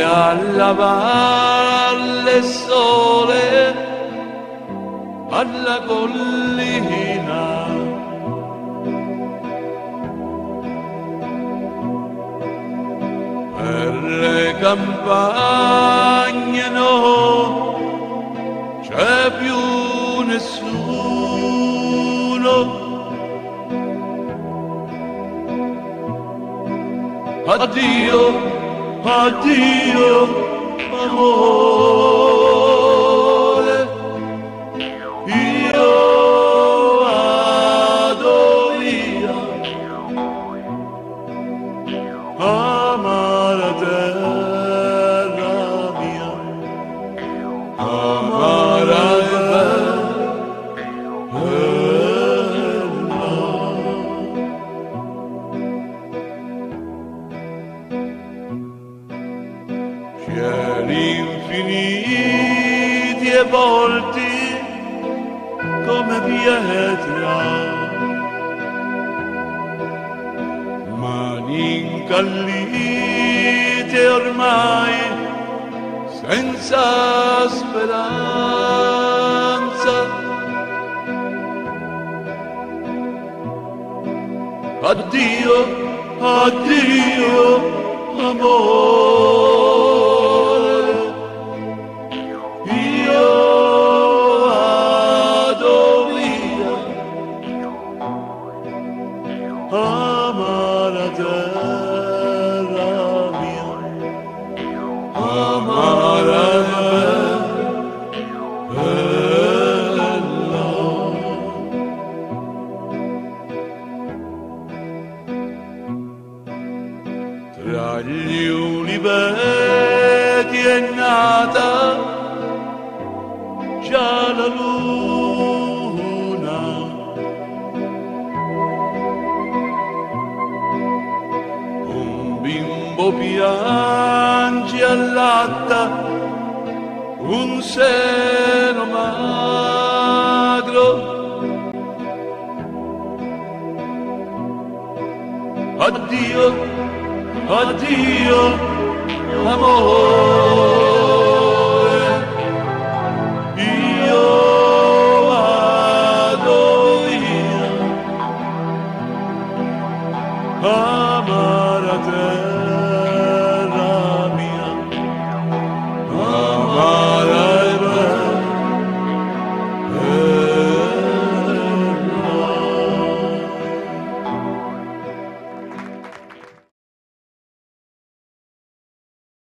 alla valle sole, alla collina, per le campagne no, c'è più nessuno. Addio, addio, amore, io vado via, amara terra mia, amara cieli infiniti e volti come pietra, mani incallite ormai senza speranza. Addio, addio, amore, io vado via, amara terra mia, amara bella. Tra gli uliveti è nata già la luna, un bimbo piange allatta un seno magro. Addio, addio, amore, io vado via, amara te.